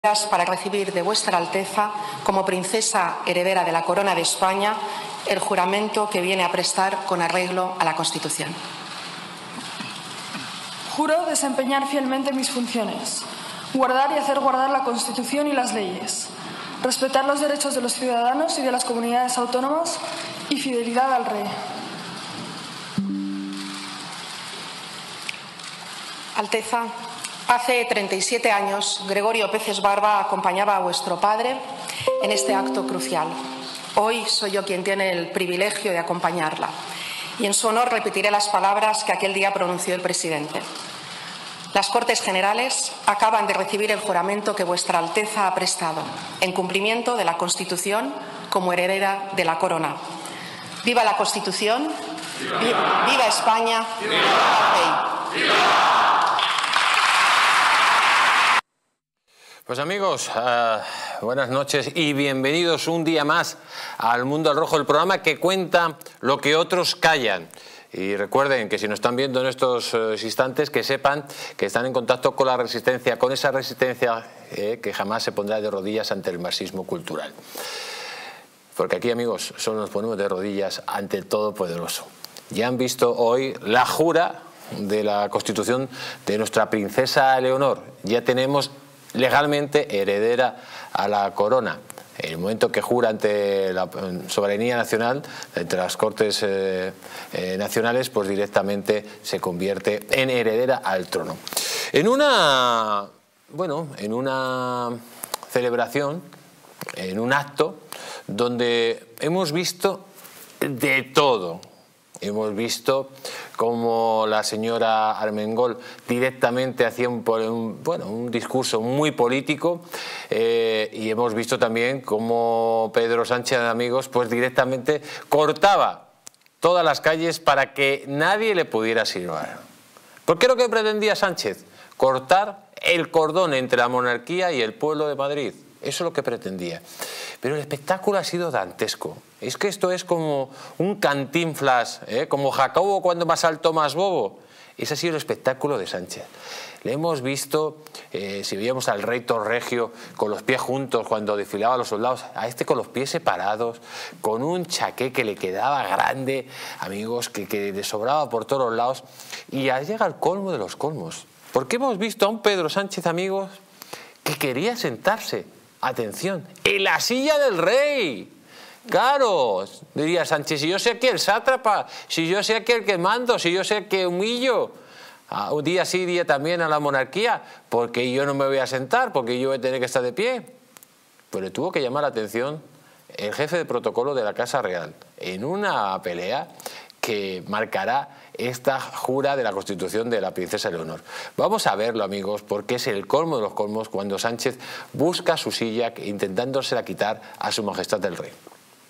para recibir de Vuestra Alteza, como princesa heredera de la Corona de España, el juramento que viene a prestar con arreglo a la Constitución. Juro desempeñar fielmente mis funciones, guardar y hacer guardar la Constitución y las leyes, respetar los derechos de los ciudadanos y de las comunidades autónomas y fidelidad al Rey. Alteza, hace 37 años, Gregorio Peces Barba acompañaba a vuestro padre en este acto crucial. Hoy soy yo quien tiene el privilegio de acompañarla y en su honor repetiré las palabras que aquel día pronunció el presidente. Las Cortes Generales acaban de recibir el juramento que Vuestra Alteza ha prestado, en cumplimiento de la Constitución como heredera de la Corona. ¡Viva la Constitución! ¡Viva España! ¡Viva el Rey! ¡Viva! Pues amigos, buenas noches y bienvenidos un día más al Mundo al Rojo, el programa que cuenta lo que otros callan. Y recuerden que si nos están viendo en estos instantes, que sepan que están en contacto con la resistencia, con esa resistencia que jamás se pondrá de rodillas ante el marxismo cultural. Porque aquí, amigos, solo nos ponemos de rodillas ante el Todopoderoso. Ya han visto hoy la jura de la Constitución de nuestra princesa Leonor. Ya tenemos legalmente heredera a la corona. En el momento que jura ante la soberanía nacional, entre las Cortes nacionales, pues directamente se convierte en heredera al trono. En una celebración, en un acto donde hemos visto de todo. Hemos visto cómo la señora Armengol directamente hacía un discurso muy político y hemos visto también cómo Pedro Sánchez, amigos, pues directamente cortaba todas las calles para que nadie le pudiera silbar. ¿Por qué lo que pretendía Sánchez? Cortar el cordón entre la monarquía y el pueblo de Madrid. Eso es lo que pretendía. Pero el espectáculo ha sido dantesco. Es que esto es como un Cantinflas, como Jacobo cuando más alto más bobo. Ese ha sido el espectáculo de Sánchez. Le hemos visto, si veíamos al rey Torregio con los pies juntos cuando desfilaba a los soldados, a este con los pies separados, con un chaqué que le quedaba grande, amigos, que le sobraba por todos los lados. Y ya llega el colmo de los colmos. Porque hemos visto a un Pedro Sánchez, amigos, que quería sentarse. Atención, en la silla del rey. Claro, diría Sánchez, si yo sé que el sátrapa, si yo sé que el que mando, si yo sé que humillo, un día sí, día también a la monarquía, porque yo no me voy a sentar, porque yo voy a tener que estar de pie. Pero le tuvo que llamar la atención el jefe de protocolo de la Casa Real en una pelea que marcará esta jura de la Constitución de la princesa Leonor. Vamos a verlo, amigos, porque es el colmo de los colmos cuando Sánchez busca su silla intentándosela quitar a su majestad el rey.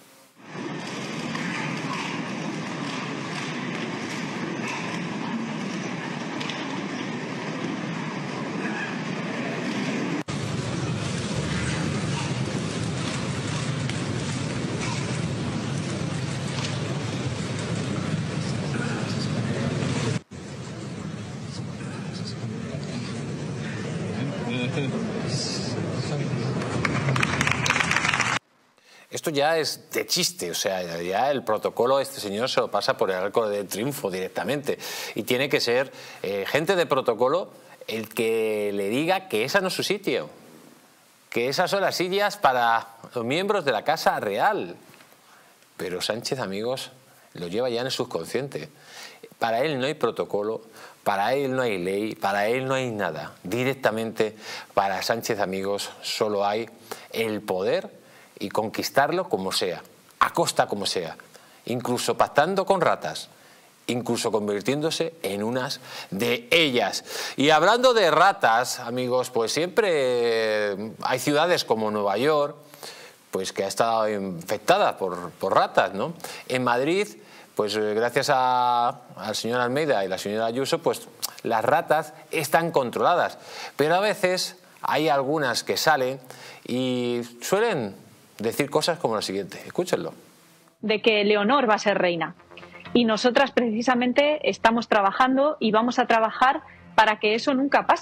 Esto ya es de chiste, o sea, ya el protocolo este señor se lo pasa por el arco del triunfo directamente. Y tiene que ser gente de protocolo el que le diga que esa no es su sitio, que esas son las sillas para los miembros de la Casa Real. Pero Sánchez, amigos, lo lleva ya en el subconsciente. Para él no hay protocolo, para él no hay ley, para él no hay nada. Directamente para Sánchez, amigos, solo hay el poder y conquistarlo como sea, a costa como sea, incluso pactando con ratas, incluso convirtiéndose en unas de ellas. Y hablando de ratas, amigos, pues siempre hay ciudades como Nueva York, pues que ha estado infectada por ratas, ¿no? En Madrid, pues gracias al señor Almeida y la señora Ayuso, pues las ratas están controladas, pero a veces hay algunas que salen y suelen decir cosas como la siguiente, escúchenlo. De que Leonor va a ser reina. Y nosotras precisamente estamos trabajando y vamos a trabajar para que eso nunca pase.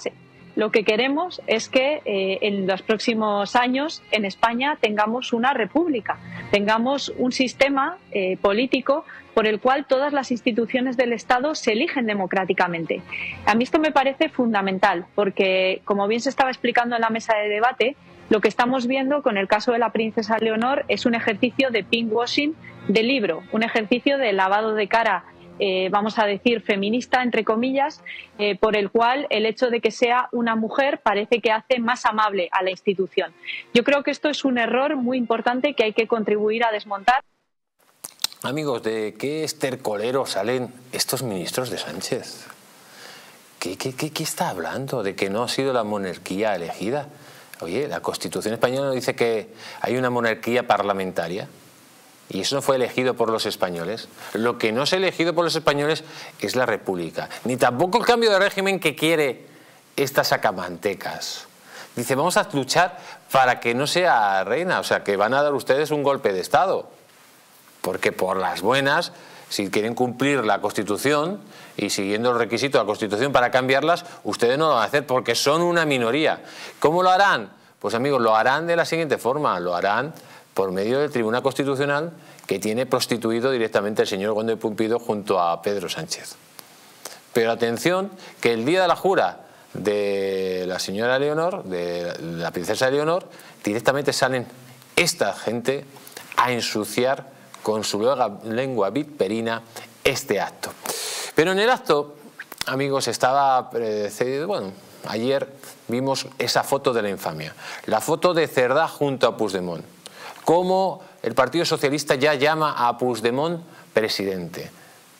lo que queremos es que en los próximos años en España tengamos una república, tengamos un sistema político por el cual todas las instituciones del Estado se eligen democráticamente. A mí esto me parece fundamental porque, como bien se estaba explicando en la mesa de debate, lo que estamos viendo con el caso de la princesa Leonor es un ejercicio de pinkwashing de libro, un ejercicio de lavado de cara, vamos a decir, feminista, entre comillas, por el cual el hecho de que sea una mujer parece que hace más amable a la institución. Yo creo que esto es un error muy importante que hay que contribuir a desmontar. Amigos, ¿de qué estercolero salen estos ministros de Sánchez? ¿Qué está hablando? ¿De que no ha sido la monarquía elegida? Oye, la Constitución española dice que hay una monarquía parlamentaria y eso no fue elegido por los españoles. Lo que no es elegido por los españoles es la república, ni tampoco el cambio de régimen que quiere estas sacamantecas. Dice, vamos a luchar para que no sea reina, o sea, que van a dar ustedes un golpe de Estado. Porque por las buenas, si quieren cumplir la Constitución y siguiendo los requisitos de la Constitución para cambiarlas, ustedes no lo van a hacer porque son una minoría. ¿Cómo lo harán? Pues amigos, lo harán de la siguiente forma, lo harán por medio del Tribunal Constitucional que tiene prostituido directamente el señor Conde Pumpido junto a Pedro Sánchez. Pero atención, que el día de la jura de la señora Leonor, de la princesa Leonor, directamente salen esta gente a ensuciar con su lengua vizperina este acto. Pero en el acto, amigos, estaba precedido, bueno, ayer vimos esa foto de la infamia, la foto de Cerdá junto a Puigdemont, cómo el Partido Socialista ya llama a Puigdemont presidente.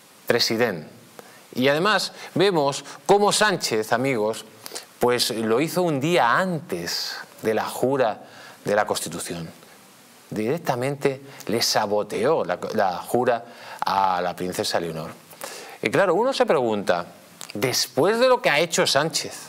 Y además vemos cómo Sánchez, amigos, pues lo hizo un día antes de la jura de la Constitución. Directamente le saboteó la jura a la princesa Leonor. Y claro, uno se pregunta, después de lo que ha hecho Sánchez,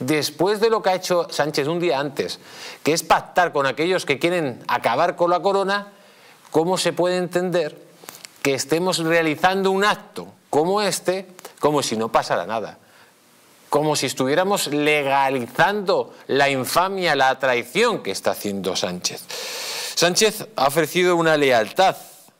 un día antes, que es pactar con aquellos que quieren acabar con la corona, ¿cómo se puede entender que estemos realizando un acto como este, como si no pasara nada? Como si estuviéramos legalizando la infamia, la traición que está haciendo Sánchez. Sánchez ha ofrecido una lealtad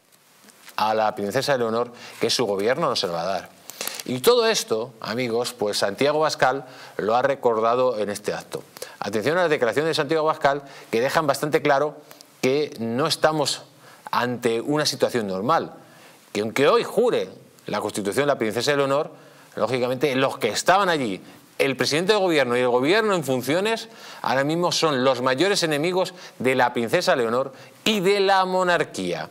a la princesa Leonor que su gobierno no se lo va a dar. Y todo esto, amigos, pues Santiago Abascal lo ha recordado en este acto. Atención a las declaraciones de Santiago Abascal que dejan bastante claro que no estamos ante una situación normal. Que aunque hoy jure la Constitución la princesa Leonor, lógicamente los que estaban allí, el presidente del gobierno y el gobierno en funciones, ahora mismo son los mayores enemigos de la princesa Leonor y de la monarquía.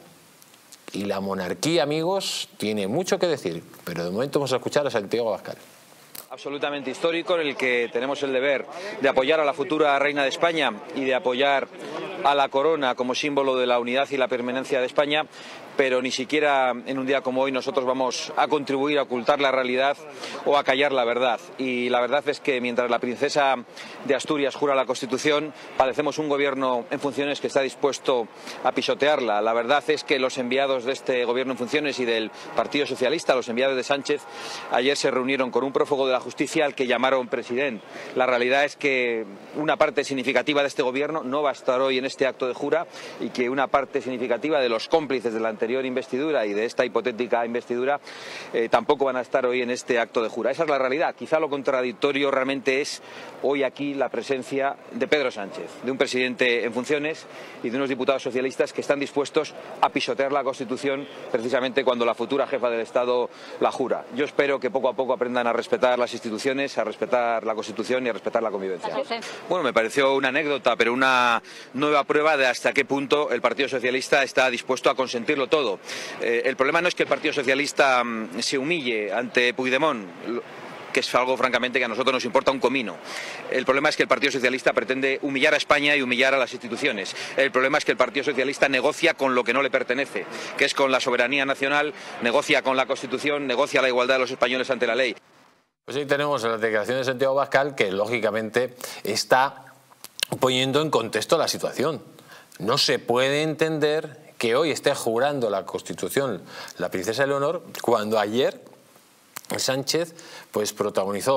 Y la monarquía, amigos, tiene mucho que decir, pero de momento vamos a escuchar a Santiago Abascal. Absolutamente histórico, en el que tenemos el deber de apoyar a la futura reina de España y de apoyar a la corona como símbolo de la unidad y la permanencia de España, pero ni siquiera en un día como hoy nosotros vamos a contribuir a ocultar la realidad o a callar la verdad. Y la verdad es que mientras la princesa de Asturias jura la Constitución, padecemos un gobierno en funciones que está dispuesto a pisotearla. La verdad es que los enviados de este gobierno en funciones y del Partido Socialista, los enviados de Sánchez, ayer se reunieron con un prófugo de la justicia al que llamaron presidente. La realidad es que una parte significativa de este gobierno no va a estar hoy en este acto de jura y que una parte significativa de los cómplices de la anterior investidura y de esta hipotética investidura tampoco van a estar hoy en este acto de jura. Esa es la realidad. Quizá lo contradictorio realmente es hoy aquí la presencia de Pedro Sánchez, de un presidente en funciones y de unos diputados socialistas que están dispuestos a pisotear la Constitución precisamente cuando la futura jefa del Estado la jura. Yo espero que poco a poco aprendan a respetar las instituciones, a respetar la Constitución y a respetar la convivencia. Bueno, me pareció una anécdota, pero una nueva prueba de hasta qué punto el Partido Socialista está dispuesto a consentirlo todo. El problema no es que el Partido Socialista se humille ante Puigdemont, que es algo francamente que a nosotros nos importa un comino. El problema es que el Partido Socialista pretende humillar a España y humillar a las instituciones. El problema es que el Partido Socialista negocia con lo que no le pertenece, que es con la soberanía nacional, negocia con la Constitución, negocia la igualdad de los españoles ante la ley. Pues ahí tenemos la declaración de Santiago Abascal que lógicamente está poniendo en contexto la situación. No se puede entender que hoy esté jurando la Constitución la princesa Leonor cuando ayer Sánchez pues protagonizó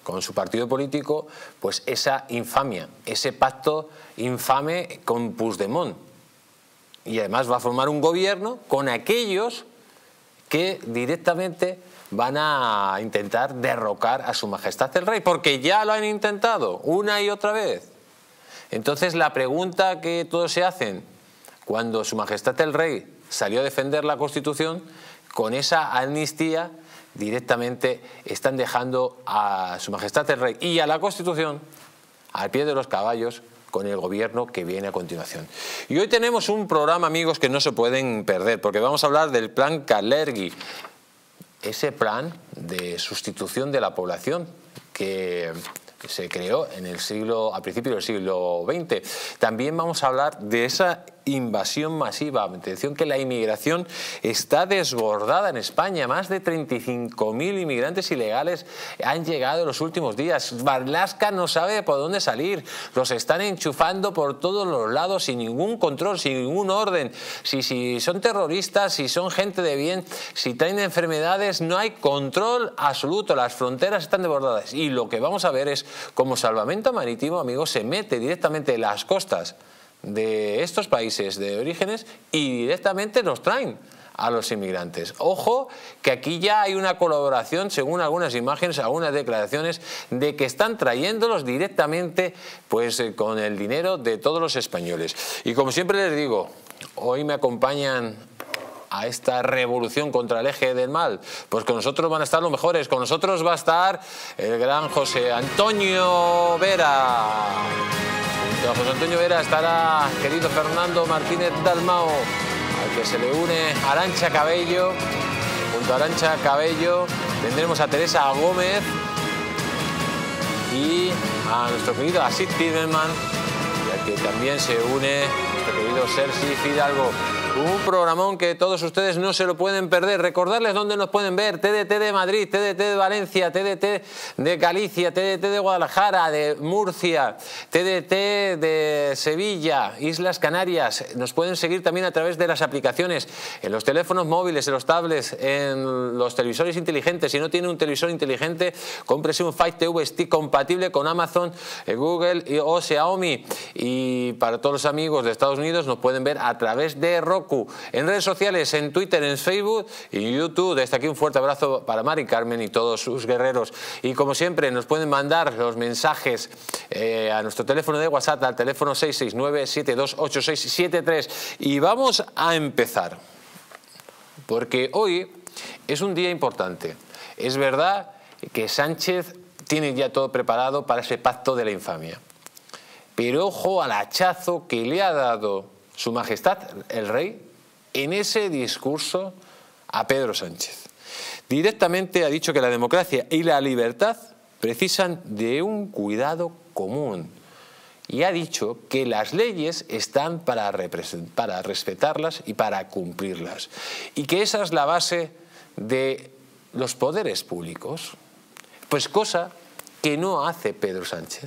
con su partido político, pues esa infamia, ese pacto infame con Puigdemont. Y además va a formar un gobierno con aquellos que directamente van a intentar derrocar a su majestad el rey, porque ya lo han intentado una y otra vez. Entonces la pregunta que todos se hacen, cuando su majestad el rey salió a defender la Constitución, con esa amnistía directamente están dejando a su majestad el rey y a la Constitución al pie de los caballos con el gobierno que viene a continuación. Y hoy tenemos un programa, amigos, que no se pueden perder, porque vamos a hablar del plan Kalergi, ese plan de sustitución de la población que se creó en el a principios del siglo XX. También vamos a hablar de esa invasión masiva. Atención que la inmigración está desbordada en España. Más de 35.000 inmigrantes ilegales han llegado en los últimos días. Marlaska no sabe por dónde salir. Los están enchufando por todos los lados sin ningún control, sin ningún orden. Si son terroristas, si son gente de bien, si traen enfermedades, no hay control absoluto. Las fronteras están desbordadas. Y lo que vamos a ver es cómo Salvamento Marítimo, amigos, se mete directamente en las costas de estos países de orígenes y directamente nos traen a los inmigrantes. Ojo, que aquí ya hay una colaboración, según algunas imágenes, algunas declaraciones, de que están trayéndolos directamente pues con el dinero de todos los españoles. Y como siempre les digo, hoy me acompañan a esta revolución contra el eje del mal, pues con nosotros van a estar los mejores. Con nosotros va a estar el gran José Antonio Vera. Junto a José Antonio Vera estará querido Fernando Martínez Dalmao, al que se le une Arantxa Cabello. Junto a Arantxa Cabello tendremos a Teresa Gómez y a nuestro querido Asit Tiberman, y al que también se une nuestro querido Sergi Fidalgo. Un programón que todos ustedes no se lo pueden perder. Recordarles dónde nos pueden ver: TDT de Madrid, TDT de Valencia, TDT de Galicia, TDT de Guadalajara, de Murcia, TDT de Sevilla, Islas Canarias. Nos pueden seguir también a través de las aplicaciones en los teléfonos móviles, en los tablets, en los televisores inteligentes. Si no tiene un televisor inteligente, cómprese un Fire TV Stick compatible con Amazon, Google o Xiaomi. Y para todos los amigos de Estados Unidos nos pueden ver a través de Roku. En redes sociales, en Twitter, en Facebook y en YouTube. Desde aquí un fuerte abrazo para Mari Carmen y todos sus guerreros. Y como siempre nos pueden mandar los mensajes a nuestro teléfono de WhatsApp, al teléfono 669-728673. Y vamos a empezar, porque hoy es un día importante. Es verdad que Sánchez tiene ya todo preparado para ese pacto de la infamia, pero ojo al hachazo que le ha dado Su Majestad el Rey en ese discurso a Pedro Sánchez. Directamente ha dicho que la democracia y la libertad precisan de un cuidado común y ha dicho que las leyes están para respetarlas y para cumplirlas, y que esa es la base de los poderes públicos. Pues cosa que no hace Pedro Sánchez.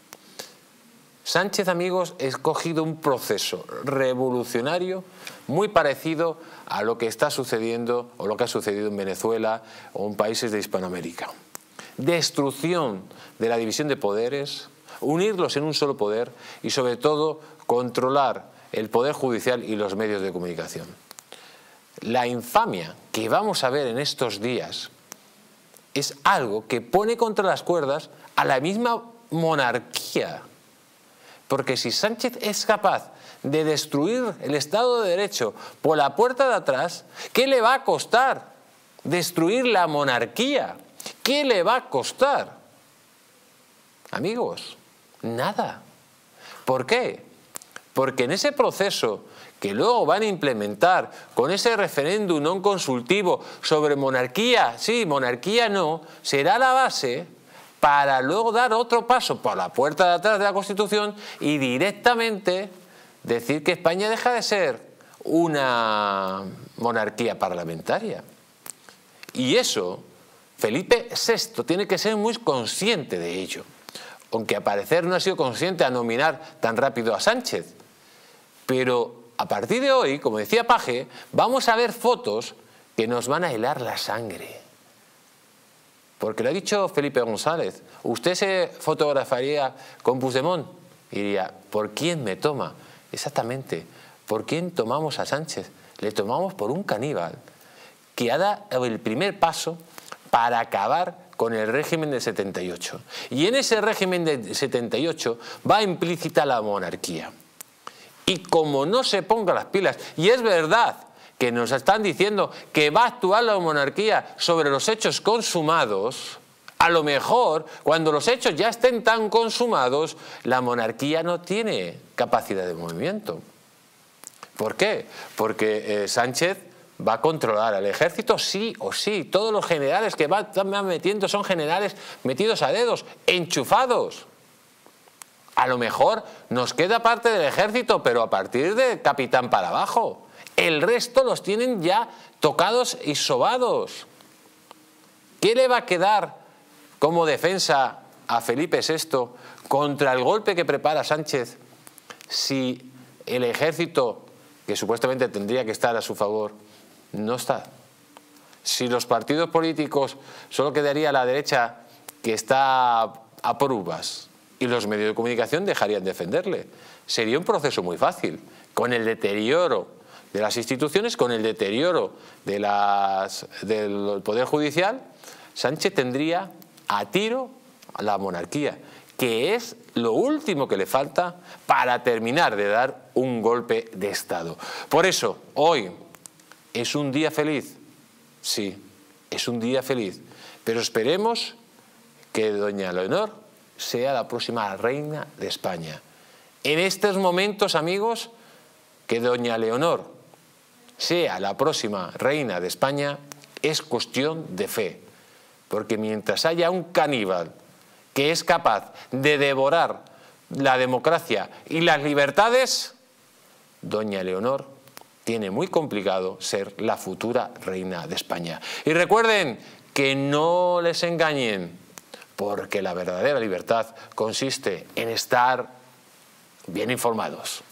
Sánchez, amigos, ha escogido un proceso revolucionario muy parecido a lo que está sucediendo o lo que ha sucedido en Venezuela o en países de Hispanoamérica. Destrucción de la división de poderes, unirlos en un solo poder y, sobre todo, controlar el poder judicial y los medios de comunicación. La infamia que vamos a ver en estos días es algo que pone contra las cuerdas a la misma monarquía. Porque si Sánchez es capaz de destruir el Estado de Derecho por la puerta de atrás, ¿qué le va a costar destruir la monarquía? ¿Qué le va a costar? Amigos, nada. ¿Por qué? Porque en ese proceso que luego van a implementar con ese referéndum no consultivo sobre monarquía, sí, monarquía no, será la base para luego dar otro paso por la puerta de atrás de la Constitución y directamente decir que España deja de ser una monarquía parlamentaria. Y eso, Felipe VI tiene que ser muy consciente de ello, aunque al parecer no ha sido consciente a nominar tan rápido a Sánchez. Pero a partir de hoy, como decía Paje, vamos a ver fotos que nos van a helar la sangre. Porque lo ha dicho Felipe González. ¿Usted se fotografaría con Puigdemont? Y diría, ¿por quién me toma? Exactamente, ¿por quién tomamos a Sánchez? Le tomamos por un caníbal que ha dado el primer paso para acabar con el régimen del 78. Y en ese régimen del 78 va implícita la monarquía. Y como no se ponga las pilas, y es verdad que nos están diciendo que va a actuar la monarquía sobre los hechos consumados, a lo mejor cuando los hechos ya estén tan consumados, la monarquía no tiene capacidad de movimiento. ¿Por qué? Porque Sánchez va a controlar al ejército sí o sí. Todos los generales que van metiendo son generales metidos a dedos, enchufados. A lo mejor nos queda parte del ejército, pero a partir de capitán para abajo. El resto los tienen ya tocados y sobados. ¿Qué le va a quedar como defensa a Felipe VI contra el golpe que prepara Sánchez si el ejército, que supuestamente tendría que estar a su favor, no está? Si los partidos políticos, solo quedaría la derecha que está a por uvas y los medios de comunicación dejarían de defenderle. Sería un proceso muy fácil, con el deterioro de las instituciones, con el deterioro de del Poder Judicial. Sánchez tendría a tiro a la monarquía, que es lo último que le falta para terminar de dar un golpe de Estado. Por eso, hoy es un día feliz, sí, es un día feliz, pero esperemos que doña Leonor sea la próxima reina de España. En estos momentos, amigos, que doña Leonor sea la próxima reina de España es cuestión de fe, porque mientras haya un caníbal que es capaz de devorar la democracia y las libertades, doña Leonor tiene muy complicado ser la futura reina de España. Y recuerden que no les engañen, porque la verdadera libertad consiste en estar bien informados.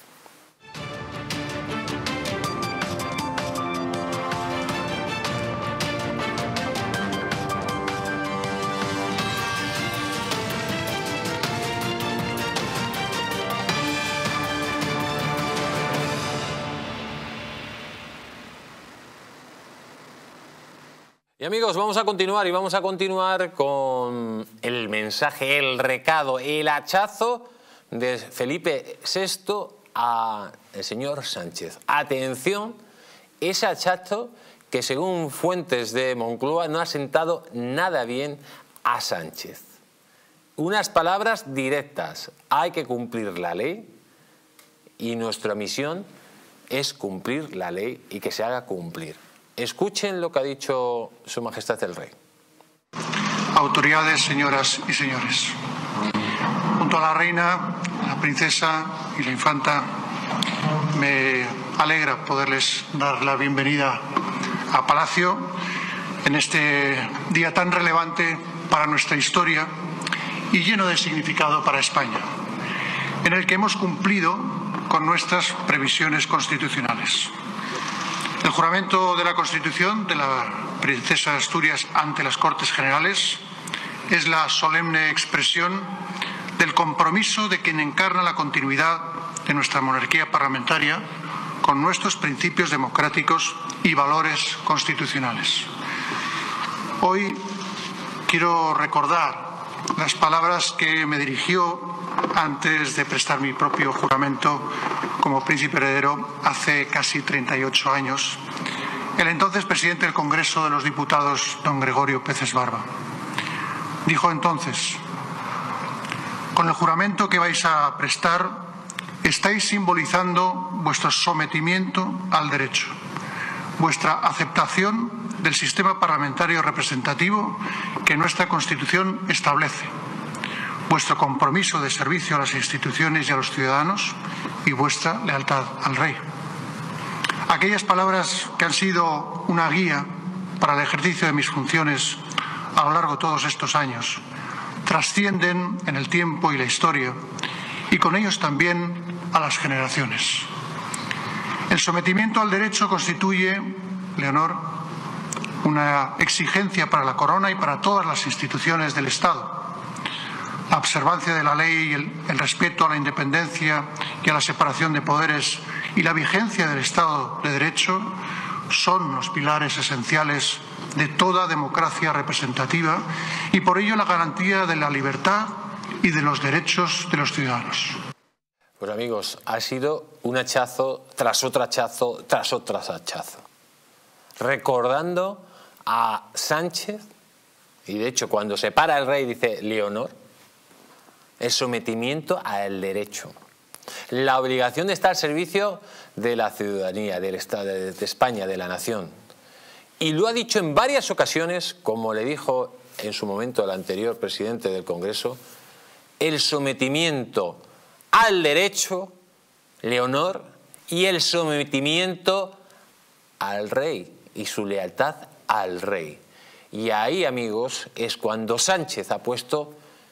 Y amigos, vamos a continuar con el mensaje, el recado, el hachazo de Felipe VI al señor Sánchez. Atención, ese hachazo que según fuentes de Moncloa no ha sentado nada bien a Sánchez. Unas palabras directas: hay que cumplir la ley y nuestra misión es cumplir la ley y que se haga cumplir. Escuchen lo que ha dicho Su Majestad el Rey. Autoridades, señoras y señores. Junto a la reina, la princesa y la infanta, me alegra poderles dar la bienvenida a Palacio en este día tan relevante para nuestra historia y lleno de significado para España, en el que hemos cumplido con nuestras previsiones constitucionales. El juramento de la Constitución de la princesa de Asturias ante las Cortes Generales es la solemne expresión del compromiso de quien encarna la continuidad de nuestra monarquía parlamentaria con nuestros principios democráticos y valores constitucionales. Hoy quiero recordar las palabras que me dirigió antes de prestar mi propio juramento como príncipe heredero hace casi 38 años, el entonces presidente del Congreso de los Diputados, don Gregorio Peces Barba. Dijo entonces: con el juramento que vais a prestar, estáis simbolizando vuestro sometimiento al derecho, vuestra aceptación del sistema parlamentario representativo que nuestra Constitución establece, vuestro compromiso de servicio a las instituciones y a los ciudadanos y vuestra lealtad al Rey. Aquellas palabras que han sido una guía para el ejercicio de mis funciones a lo largo de todos estos años trascienden en el tiempo y la historia, y con ellos también a las generaciones. El sometimiento al derecho constituye, Leonor, una exigencia para la Corona y para todas las instituciones del Estado. La observancia de la ley, el respeto a la independencia y a la separación de poderes y la vigencia del Estado de Derecho son los pilares esenciales de toda democracia representativa y por ello la garantía de la libertad y de los derechos de los ciudadanos. Pues amigos, ha sido un hachazo tras otro hachazo tras otro hachazo. Recordando a Sánchez, y de hecho cuando se para el rey dice Leonor, el sometimiento al derecho, la obligación de estar al servicio de la ciudadanía, del Estado de España, de la nación. Y lo ha dicho en varias ocasiones, como le dijo en su momento el anterior presidente del Congreso, el sometimiento al derecho, Leonor, y el sometimiento al rey y su lealtad al rey. Y ahí, amigos, es cuando Sánchez ha puesto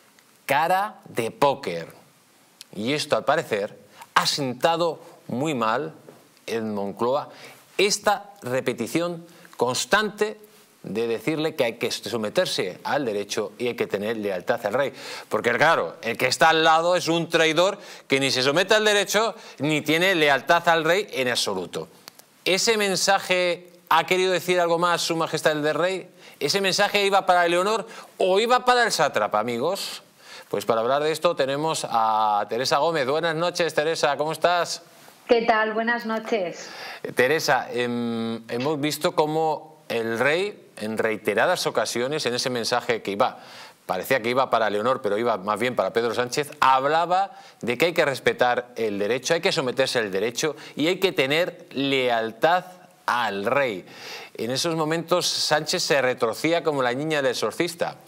cara de póker. Y esto, al parecer, ha sentado muy mal en Moncloa esta repetición constante de decirle que hay que someterse al derecho y hay que tener lealtad al rey. Porque claro, el que está al lado es un traidor que ni se somete al derecho ni tiene lealtad al rey en absoluto. ¿Ese mensaje ha querido decir algo más Su Majestad el Rey? ¿Ese mensaje iba para Leonor o iba para el sátrapa, amigos? Pues para hablar de esto tenemos a Teresa Gómez. Buenas noches, Teresa, ¿cómo estás? ¿Qué tal? Buenas noches. Teresa, hemos visto cómo el rey, en reiteradas ocasiones, en ese mensaje que parecía que iba para Leonor, pero iba más bien para Pedro Sánchez, hablaba de que hay que respetar el derecho, hay que someterse al derecho y hay que tener lealtad al rey. En esos momentos Sánchez se retorcía como la niña del exorcista.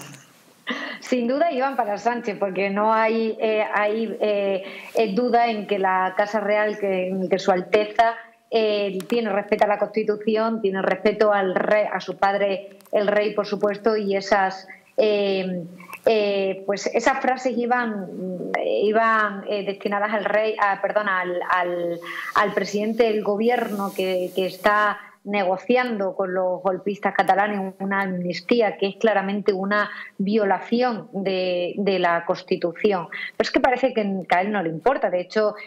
Sin duda iban para Sánchez, porque no hay duda en que la Casa Real, que Su Alteza tiene respeto a la Constitución, tiene respeto al rey, a su padre el rey, por supuesto, y esas frases iban destinadas al rey, al presidente del gobierno que está negociando con los golpistas catalanes una amnistía que es claramente una violación de la Constitución. Pero es que parece que a él no le importa. De hecho,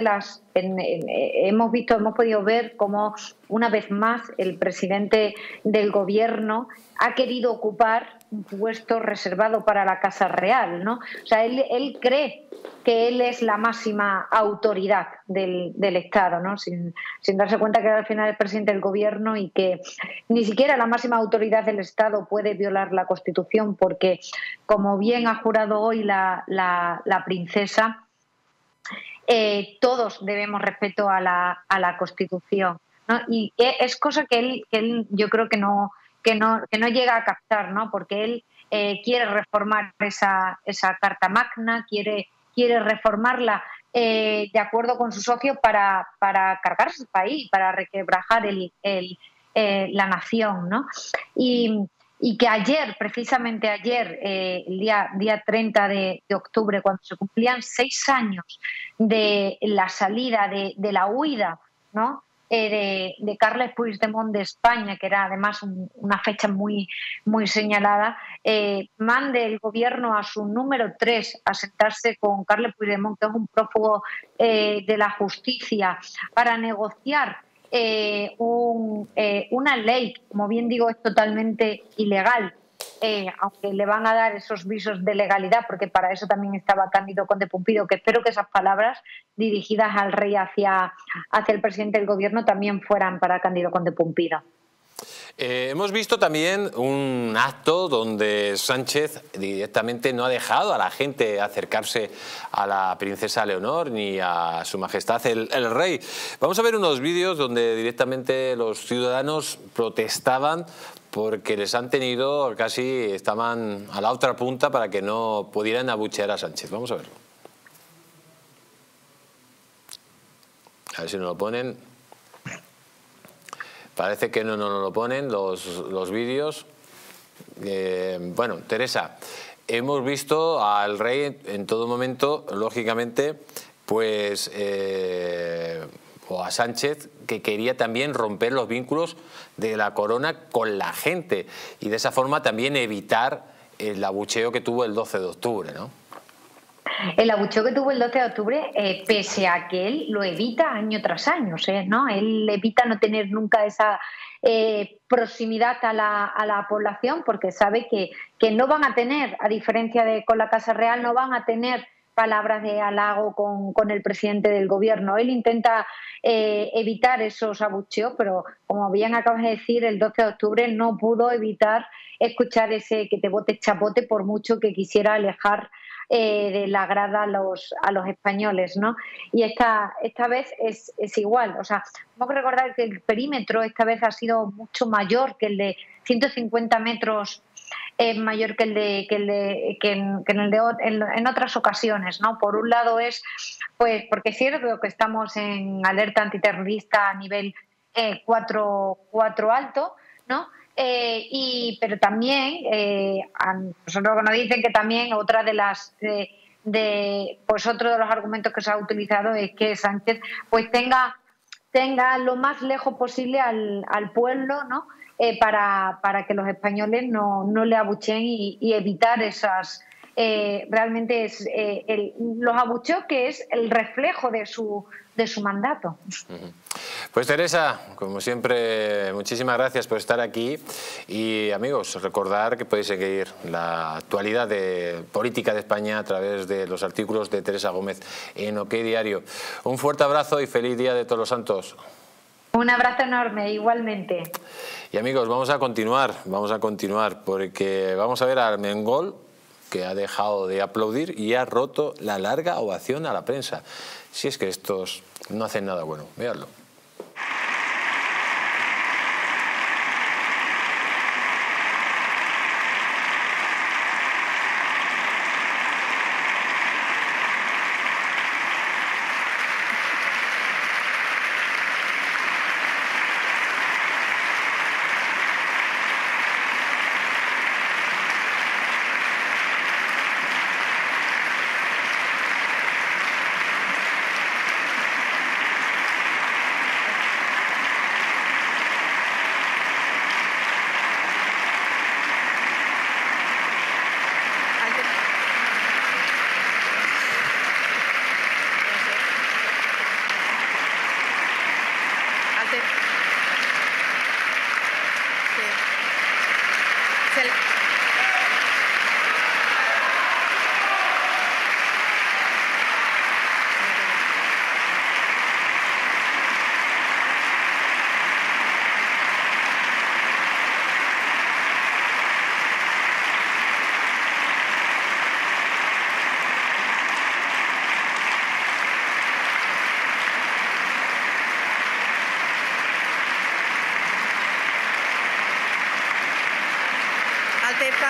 hemos podido ver cómo una vez más el presidente del gobierno ha querido ocupar un puesto reservado para la Casa Real, ¿no? O sea, él cree que él es la máxima autoridad del Estado, ¿no? Sin darse cuenta que al final es el presidente del gobierno y que ni siquiera la máxima autoridad del Estado puede violar la Constitución, porque, como bien ha jurado hoy la princesa, todos debemos respeto a la Constitución, ¿no? Y es cosa que él yo creo que no llega a captar, ¿no? Porque él quiere reformar esa Carta Magna, quiere reformarla de acuerdo con su socio para cargarse el país, para requebrajar la nación, ¿no? Y que precisamente ayer, el día 30 de octubre, cuando se cumplían 6 años de la salida, de la huida, ¿no?, de Carles Puigdemont de España, que era además una fecha muy, muy señalada, mande el gobierno a su número 3 a sentarse con Carles Puigdemont, que es un prófugo de la justicia, para negociar una ley, como bien digo, es totalmente ilegal, aunque le van a dar esos visos de legalidad, porque para eso también estaba Cándido Conde Pumpido, que espero que esas palabras dirigidas al rey hacia el presidente del gobierno también fueran para Cándido Conde Pumpido. Hemos visto también un acto donde Sánchez directamente no ha dejado a la gente acercarse a la princesa Leonor ni a Su Majestad el Rey. Vamos a ver unos vídeos donde directamente los ciudadanos protestaban porque les han tenido, casi estaban a la otra punta para que no pudieran abuchear a Sánchez. Vamos a verlo. A ver si nos lo ponen. Parece que no nos lo ponen los vídeos. Bueno, Teresa, hemos visto al rey en todo momento, lógicamente, pues o a Sánchez, que quería también romper los vínculos de la corona con la gente y de esa forma también evitar el abucheo que tuvo el 12 de octubre, ¿no? El abucheo que tuvo el 12 de octubre, pese a que él lo evita año tras año, ¿no? Él evita no tener nunca esa proximidad a la población, porque sabe que no van a tener, a diferencia de con la Casa Real, no van a tener palabras de halago con el presidente del gobierno. Él intenta evitar esos abucheos, pero como bien acabas de decir, el 12 de octubre no pudo evitar escuchar ese que te bote chapote, por mucho que quisiera alejar de la grada a los españoles, ¿no? Y esta vez es igual. O sea, tenemos que recordar que el perímetro esta vez ha sido mucho mayor que el de 150 metros, mayor que en otras ocasiones, ¿no? Por un lado es, pues, porque es cierto que estamos en alerta antiterrorista a nivel 4 alto, ¿no? Pero también a nosotros nos dicen que también otra de las pues otro de los argumentos que se ha utilizado es que Sánchez pues tenga lo más lejos posible al pueblo, ¿no? Para que los españoles no le abucheen y evitar esas realmente los abucheos, que es el reflejo de su mandato. Pues Teresa, como siempre, muchísimas gracias por estar aquí y amigos, recordar que podéis seguir la actualidad de política de España a través de los artículos de Teresa Gómez en OK Diario. Un fuerte abrazo y feliz Día de Todos los Santos. Un abrazo enorme, igualmente. Y amigos, vamos a continuar porque vamos a ver a Armengol, que ha dejado de aplaudir y ha roto la larga ovación a la prensa. Si es que estos no hacen nada bueno, véanlo. Alteza.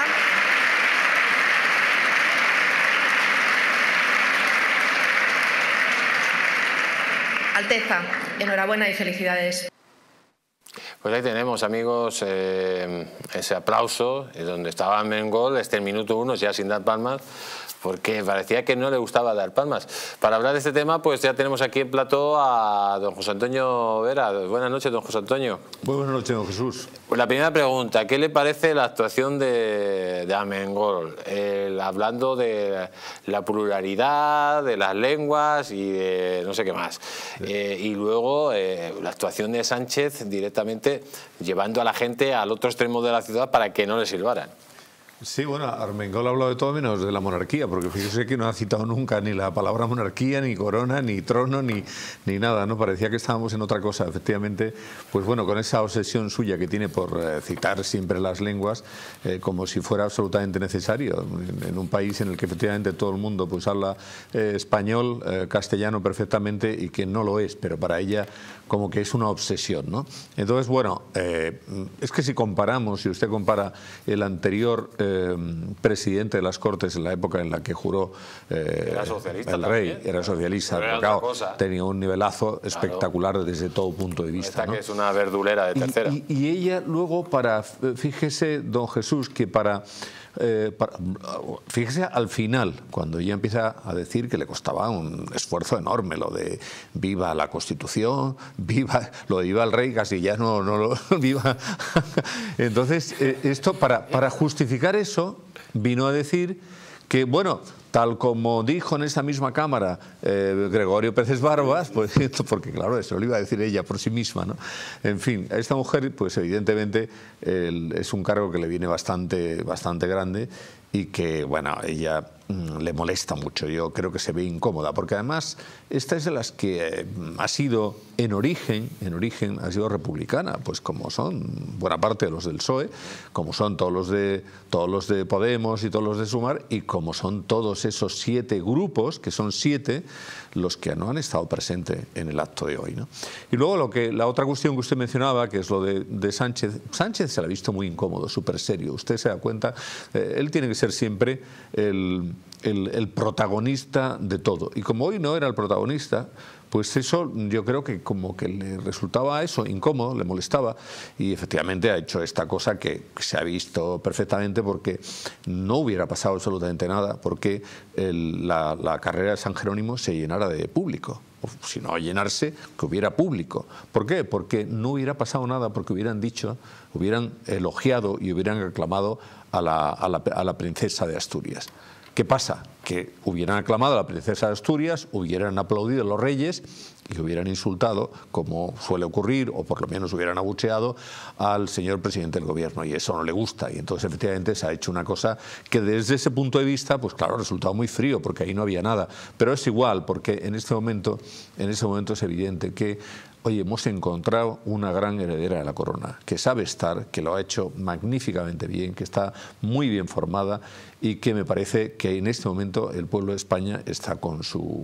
Alteza, enhorabuena y felicidades. Pues ahí tenemos, amigos, ese aplauso donde estaba Armengol, el minuto 1, ya sin dar palmas, porque parecía que no le gustaba dar palmas. Para hablar de este tema, pues ya tenemos aquí en plató a don José Antonio Vera. Buenas noches, don José Antonio. Muy buenas noches, don Jesús. Pues la primera pregunta, ¿qué le parece la actuación de Armengol? Hablando de la pluralidad, de las lenguas y de no sé qué más. Y luego la actuación de Sánchez directamente llevando a la gente al otro extremo de la ciudad para que no le silbaran. Sí, bueno, Armengol ha hablado de todo menos de la monarquía, porque fíjese que no ha citado nunca ni la palabra monarquía, ni corona, ni trono, ni nada, ¿no? Parecía que estábamos en otra cosa, efectivamente. Pues bueno, con esa obsesión suya que tiene por citar siempre las lenguas, como si fuera absolutamente necesario, en un país en el que efectivamente todo el mundo pues habla español, castellano perfectamente, y que no lo es, pero para ella como que es una obsesión, ¿no? Entonces, bueno, es que si usted compara el anterior presidente de las Cortes en la época en la que juró era socialista el rey, también. era socialista, Pero era claro, otra cosa. tenía un nivelazo espectacular desde todo punto de vista. Esta ¿no? que es una verdulera de tercera. Y ella luego fíjese, don Jesús, que fíjese al final, cuando ella empieza a decir que le costaba un esfuerzo enorme lo de viva la Constitución, lo de viva el rey, casi ya no lo viva. Entonces, esto para justificar eso, vino a decir que, bueno, tal como dijo en esa misma Cámara Gregorio Pérez Barbas, pues porque claro, eso lo iba a decir ella por sí misma, ¿no? En fin, a esta mujer, pues evidentemente es un cargo que le viene bastante grande y que, bueno, ella le molesta mucho. Yo creo que se ve incómoda, porque además esta es de las que ha sido en origen ha sido republicana, pues como son buena parte de los del PSOE, como son todos los de Podemos y todos los de Sumar, y como son todos esos 7 grupos, que son 7 los que no han estado presentes en el acto de hoy, ¿no? Y luego la otra cuestión que usted mencionaba, que es lo de Sánchez. Sánchez se la ha visto muy incómodo, súper serio. Usted se da cuenta, él tiene que ser siempre el protagonista de todo. Y como hoy no era el protagonista, pues eso yo creo que como que le resultaba eso incómodo, le molestaba, y efectivamente ha hecho esta cosa que se ha visto perfectamente, porque no hubiera pasado absolutamente nada porque la carrera de San Jerónimo se llenara de público. O, si no llenarse, que hubiera público. ¿Por qué? Porque no hubiera pasado nada, porque hubieran elogiado y hubieran aclamado a la princesa de Asturias. ¿Qué pasa? Que hubieran aclamado a la princesa de Asturias, hubieran aplaudido a los reyes y hubieran insultado, como suele ocurrir, o por lo menos hubieran abucheado al señor presidente del gobierno, y eso no le gusta. Y entonces efectivamente se ha hecho una cosa que desde ese punto de vista, pues claro, ha resultado muy frío, porque ahí no había nada. Pero es igual, porque en ese momento es evidente que, oye, hemos encontrado una gran heredera de la corona, que sabe estar, que lo ha hecho magníficamente bien, que está muy bien formada, y que me parece que en este momento el pueblo de España está con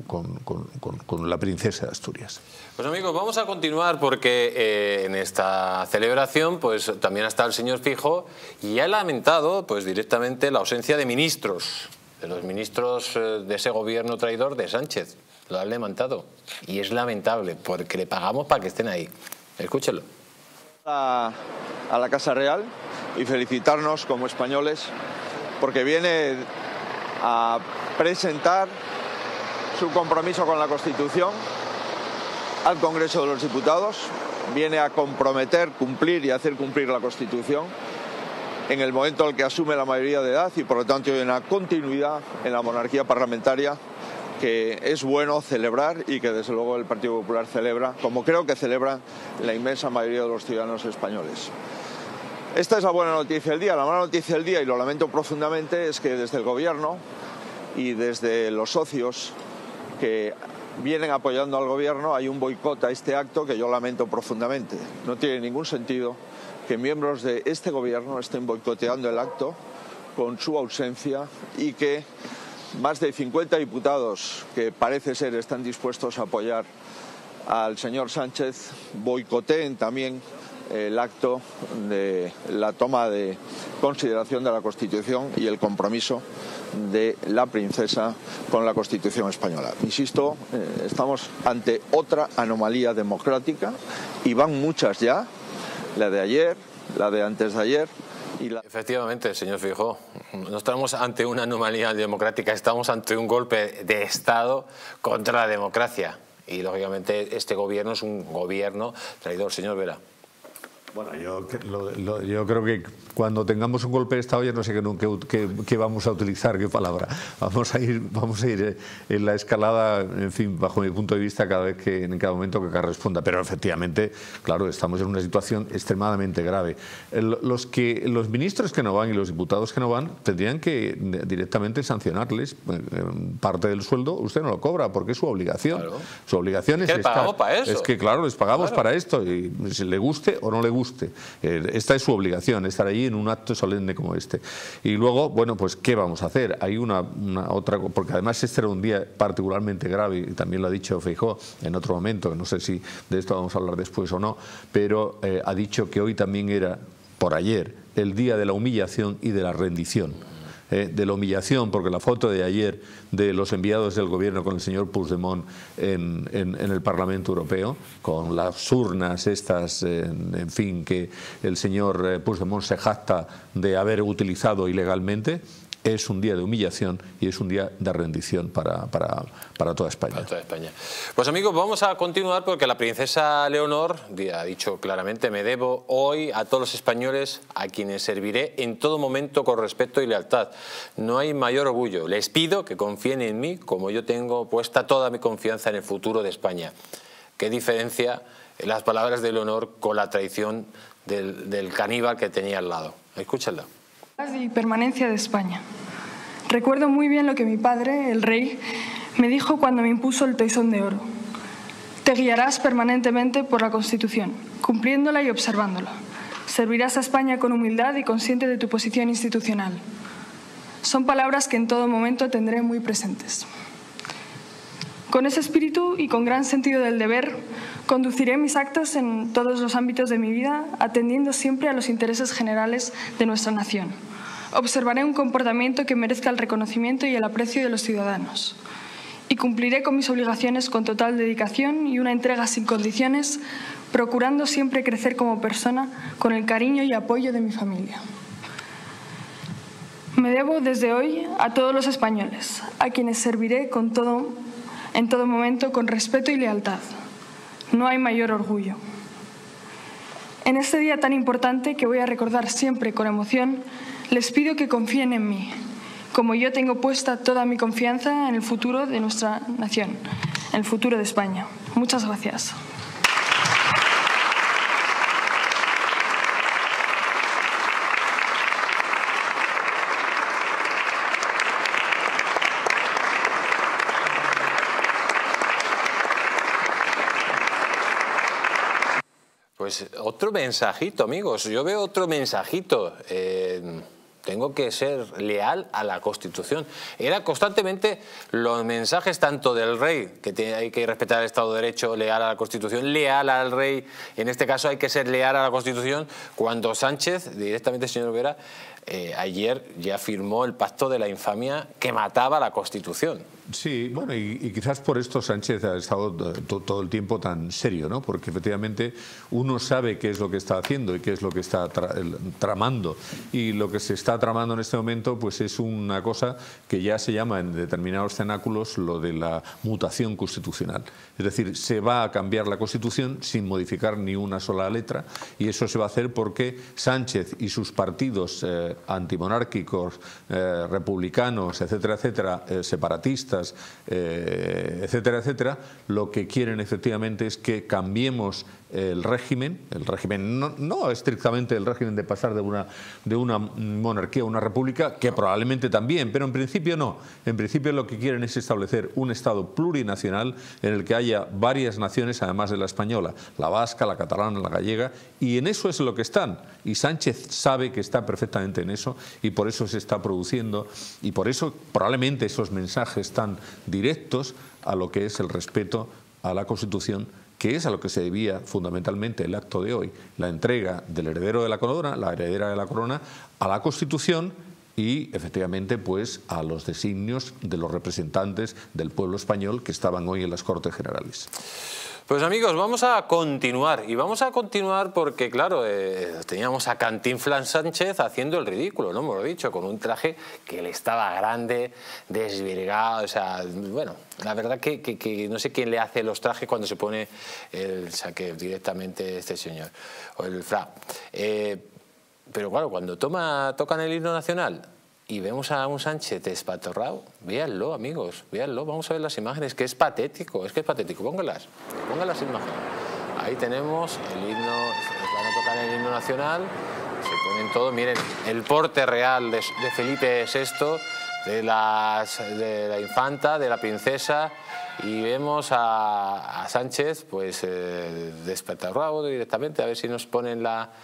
la princesa de Asturias. Pues amigos, vamos a continuar, porque en esta celebración pues también está el señor Feijóo, y ha lamentado pues directamente la ausencia de ministros, de los ministros de ese gobierno traidor de Sánchez. Lo han lamentado, y es lamentable porque le pagamos para que estén ahí. Escúchenlo. A la Casa Real y felicitarnos como españoles, porque viene a presentar su compromiso con la Constitución al Congreso de los Diputados, viene a comprometer, cumplir y hacer cumplir la Constitución en el momento en el que asume la mayoría de edad, y por lo tanto hay una continuidad en la monarquía parlamentaria que es bueno celebrar, y que desde luego el Partido Popular celebra, como creo que celebra la inmensa mayoría de los ciudadanos españoles. Esta es la buena noticia del día. La mala noticia del día, y lo lamento profundamente, es que desde el Gobierno y desde los socios que vienen apoyando al Gobierno hay un boicot a este acto que yo lamento profundamente. No tiene ningún sentido que miembros de este Gobierno estén boicoteando el acto con su ausencia, y que más de 50 diputados que parece ser están dispuestos a apoyar al señor Sánchez boicoteen también el acto de la toma de consideración de la Constitución y el compromiso de la princesa con la Constitución española. Insisto, estamos ante otra anomalía democrática, y van muchas ya, la de ayer, la de antes de ayer. Efectivamente, señor Feijóo, no estamos ante una anomalía democrática, estamos ante un golpe de Estado contra la democracia. Y lógicamente este gobierno es un gobierno traidor. Señor Vera. Bueno, yo creo que cuando tengamos un golpe de Estado, ya no sé qué vamos a utilizar, qué palabra. Vamos a ir en la escalada, en fin, bajo mi punto de vista, en cada momento que corresponda. Pero efectivamente, claro, estamos en una situación extremadamente grave. Los ministros que no van y los diputados que no van tendrían que directamente sancionarles. Parte del sueldo usted no lo cobra, porque es su obligación. Claro. Su obligación es que pagamos para eso. Es que, claro, les pagamos para esto, y si le guste o no le guste. Esta es su obligación, estar allí en un acto solemne como este. Y luego, bueno, pues ¿qué vamos a hacer? Hay una otra, porque además este era un día particularmente grave, y también lo ha dicho Feijóo en otro momento, que no sé si de esto vamos a hablar después o no, pero ha dicho que hoy también era por ayer, el día de la humillación y de la rendición. De la humillación, porque la foto de ayer de los enviados del gobierno con el señor Puigdemont en el Parlamento Europeo, con las urnas estas, en fin, que el señor Puigdemont se jacta de haber utilizado ilegalmente, es un día de humillación y es un día de rendición para toda España. Para toda España. Pues amigos, vamos a continuar porque la princesa Leonor ha dicho claramente: me debo hoy a todos los españoles a quienes serviré en todo momento con respeto y lealtad. No hay mayor orgullo. Les pido que confíen en mí como yo tengo puesta toda mi confianza en el futuro de España. ¿Qué diferencia las palabras de Leonor con la traición del caníbal que tenía al lado? Escúchenla. Y permanencia de España. Recuerdo muy bien lo que mi padre, el rey, me dijo cuando me impuso el toisón de oro. Te guiarás permanentemente por la Constitución, cumpliéndola y observándola. Servirás a España con humildad y consciente de tu posición institucional. Son palabras que en todo momento tendré muy presentes. Con ese espíritu y con gran sentido del deber, conduciré mis actos en todos los ámbitos de mi vida, atendiendo siempre a los intereses generales de nuestra nación. Observaré un comportamiento que merezca el reconocimiento y el aprecio de los ciudadanos. Y cumpliré con mis obligaciones con total dedicación y una entrega sin condiciones, procurando siempre crecer como persona con el cariño y apoyo de mi familia. Me debo desde hoy a todos los españoles, a quienes serviré en todo momento con respeto y lealtad. No hay mayor orgullo. En este día tan importante que voy a recordar siempre con emoción, les pido que confíen en mí, como yo tengo puesta toda mi confianza en el futuro de nuestra nación, en el futuro de España. Muchas gracias. Pues otro mensajito, amigos. Yo veo otro mensajito. Tengo que ser leal a la Constitución. Era constantemente los mensajes tanto del rey, que hay que respetar el Estado de Derecho, leal a la Constitución, leal al rey. En este caso hay que ser leal a la Constitución. Cuando Sánchez, directamente el señor Vera, ayer ya firmó el pacto de la infamia que mataba la Constitución. Sí, bueno, y quizás por esto Sánchez ha estado todo el tiempo tan serio, ¿no? Porque efectivamente uno sabe qué es lo que está haciendo y qué es lo que está tramando. Y lo que se está tramando en este momento pues es una cosa que ya se llama en determinados cenáculos lo de la mutación constitucional. Es decir, se va a cambiar la Constitución sin modificar ni una sola letra, y eso se va a hacer porque Sánchez y sus partidos antimonárquicos, republicanos, etcétera, etcétera, separatistas, etcétera, etcétera, lo que quieren efectivamente es que cambiemos el régimen no estrictamente el régimen de pasar de una monarquía a una república, que probablemente también, pero en principio no. En principio lo que quieren es establecer un Estado plurinacional en el que haya varias naciones, además de la española, la vasca, la catalana, la gallega, y en eso es lo que están. Y Sánchez sabe que está perfectamente en eso, y por eso se está produciendo, y por eso probablemente esos mensajes tan directos a lo que es el respeto a la Constitución, que es a lo que se debía fundamentalmente el acto de hoy, la entrega del heredero de la corona, la heredera de la corona, a la Constitución y efectivamente pues a los designios de los representantes del pueblo español que estaban hoy en las Cortes Generales. Pues amigos, vamos a continuar, y vamos a continuar porque, claro, teníamos a Cantinflas Sánchez haciendo el ridículo, ¿no? Hemos dicho, con un traje que le estaba grande, desvirgado, o sea, bueno, la verdad que no sé quién le hace los trajes cuando se pone el saque directamente este señor, o el fra. Pero claro, cuando tocan el himno nacional y vemos a un Sánchez despatorrado, véanlo, amigos, véanlo, vamos a ver las imágenes, que es patético, pónganlas imágenes. Ahí tenemos el himno, van a tocar el himno nacional, se ponen todo, miren, el porte real de Felipe VI, de la infanta, de la princesa, y vemos a Sánchez pues despatorrado directamente, a ver si nos ponen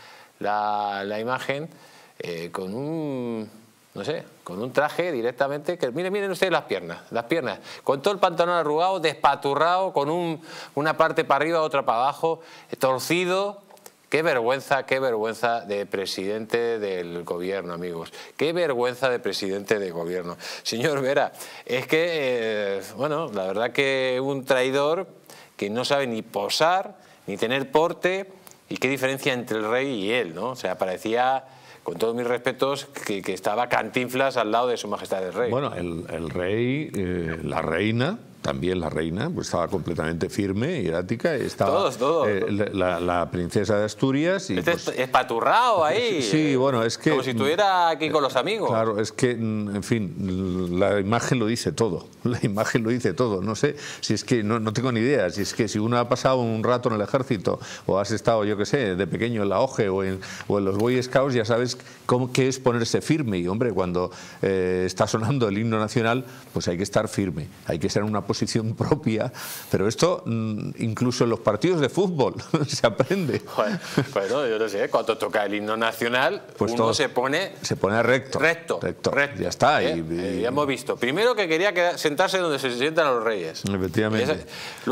la imagen, con un... no sé, con un traje directamente, que miren ustedes las piernas, con todo el pantalón arrugado, despaturrado, con una parte para arriba, otra para abajo, torcido, Qué vergüenza de presidente del gobierno, amigos. Qué vergüenza de presidente de gobierno. Señor Vera, es que, bueno, la verdad que un traidor que no sabe ni posar, ni tener porte, y qué diferencia entre el rey y él, ¿no? O sea, parecía, con todos mis respetos, que estaba Cantinflas al lado de su majestad el rey. Bueno, el rey, la reina... También la reina pues estaba completamente firme y erática. Estaba todos. La princesa de Asturias. Y, pues, espaturrado ahí. Sí, bueno, es que... Como si estuviera aquí con los amigos. Claro, es que, en fin, la imagen lo dice todo. La imagen lo dice todo. No sé, si es que no tengo ni idea. Si es que si uno ha pasado un rato en el ejército o has estado, yo qué sé, de pequeño en la OGE o en los Boy Scouts, ya sabes qué es ponerse firme. Y, hombre, cuando está sonando el himno nacional, pues hay que estar firme. Hay que ser una posición propia, pero esto incluso en los partidos de fútbol se aprende. Bueno, yo no sé, cuando toca el himno nacional, pues uno se pone recto. Ya está. Ya hemos visto. Primero que quería sentarse donde se sientan los reyes. Efectivamente.